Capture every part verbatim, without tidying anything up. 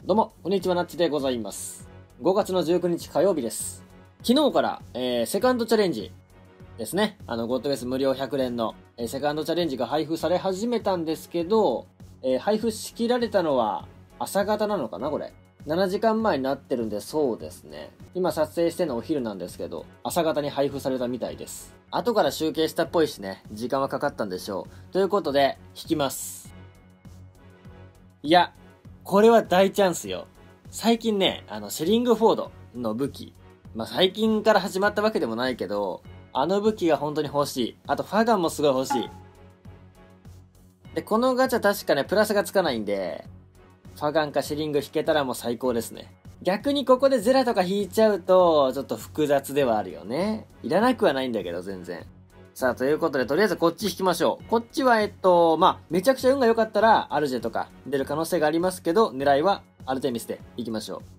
どうも、こんにちは、なっちでございます。ごがつのじゅうくにち火曜日です。昨日から、えー、セカンドチャレンジですね。あの、ゴッドベース無料ひゃくれんの、えー、セカンドチャレンジが配布され始めたんですけど、えー、配布しきられたのは朝方なのかなこれ。ななじかんまえになってるんで、そうですね。今撮影してるのお昼なんですけど、朝方に配布されたみたいです。後から集計したっぽいしね、時間はかかったんでしょう。ということで、引きます。いや、これは大チャンスよ。最近ね、あの、シェリングフォードの武器。まあ、最近から始まったわけでもないけど、あの武器が本当に欲しい。あと、ファガンもすごい欲しい。で、このガチャ確かね、プラスがつかないんで、ファガンかシェリング引けたらもう最高ですね。逆にここでゼラとか引いちゃうと、ちょっと複雑ではあるよね。いらなくはないんだけど、全然。さあ、ということで、とりあえずこっち引きましょう。こっちは、えっと、まあ、めちゃくちゃ運が良かったら、アルジェとか出る可能性がありますけど、狙いはアルテミスで行きましょ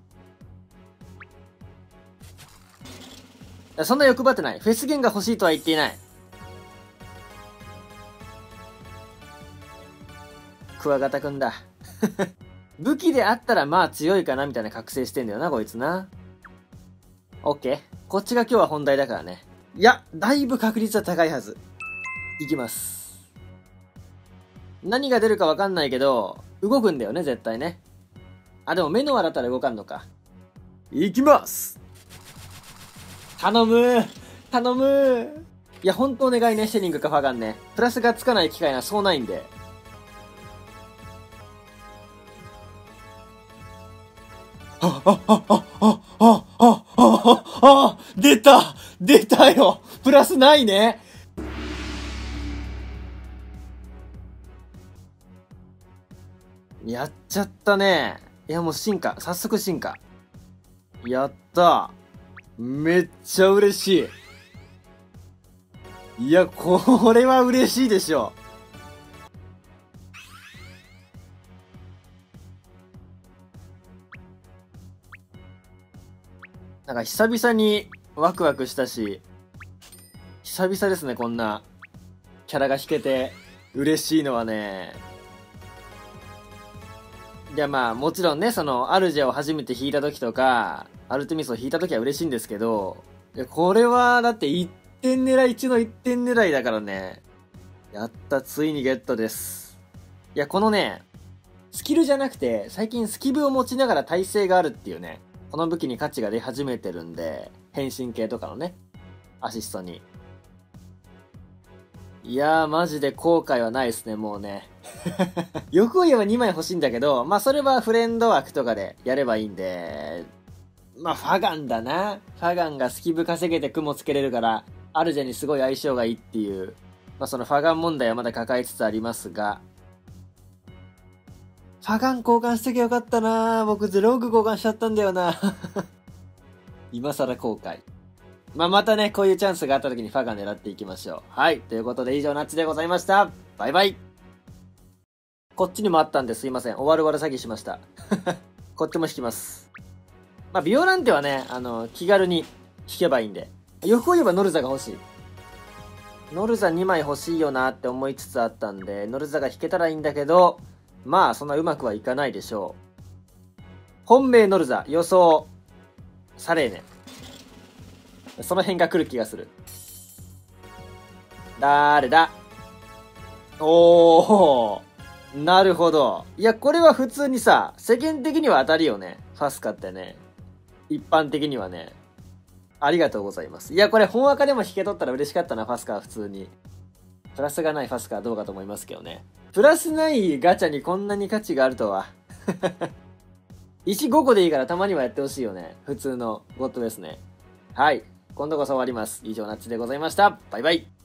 う。そんな欲張ってない。フェスゲンが欲しいとは言っていない。クワガタくんだ。武器であったらまあ強いかなみたいな覚醒してんだよな、こいつな。オッケー。こっちが今日は本題だからね。いや、だいぶ確率は高いはず。いきます。何が出るかわかんないけど、動くんだよね、絶対ね。あ、でも目の割だったら動かんのか。いきます。頼む頼むいや、ほんとお願いね、シェリングかファガンね。プラスがつかない機会はそうないんで。あ、あ、あ、あ、あ、あ、あ、あ、あ、出た出たよプラスないね。やっちゃったね。いや、もう進化。早速進化。やった。めっちゃ嬉しい。いや、これは嬉しいでしょ。なんか久々にワクワクしたし、久々ですね、こんなキャラが引けて嬉しいのはね。いや、まあもちろんね、そのアルジェを初めて引いた時とか、アルテミスを引いた時は嬉しいんですけど、いや、これはだっていってん狙い中のいってん狙いだからね。やった、ついにゲットです。いや、このね、スキルじゃなくて、最近スキブを持ちながら耐性があるっていうね、この武器に価値が出始めてるんで、変身系とかのね、アシストに。いやー、マジで後悔はないですね、もうね。欲を言えばにまい欲しいんだけど、まあそれはフレンド枠とかでやればいいんで、まあファガンだな。ファガンがスキブ稼げて雲つけれるから、アルジェにすごい相性がいいっていう、まあそのファガン問題はまだ抱えつつありますが、ファガン交換しときゃよかったな。僕ゼロオーク交換しちゃったんだよな。今更後悔。まあ、またね、こういうチャンスがあった時にファガン狙っていきましょう。はい。ということで以上、ナッチでございました。バイバイ。こっちにもあったんですいません。終わる終わる詐欺しました。こっちも引きます。まあ、ビオランテはね、あの、気軽に引けばいいんで。欲を言えばノルザが欲しい。ノルザにまい欲しいよなって思いつつあったんで、ノルザが引けたらいいんだけど、まあ、そんなうまくはいかないでしょう。本命ノルザ、予想、サレーネ。その辺が来る気がする。だーれだ。おー、なるほど。いや、これは普通にさ、世間的には当たりよね。ファスカってね。一般的にはね。ありがとうございます。いや、これ本赤でも引け取ったら嬉しかったな、ファスカは普通に。プラスがないファスカはどうかと思いますけどね。プラスないガチャにこんなに価値があるとは。石ごこでいいからたまにはやってほしいよね。普通のゴッドですね。はい。今度こそ終わります。以上、ナッチでございました。バイバイ。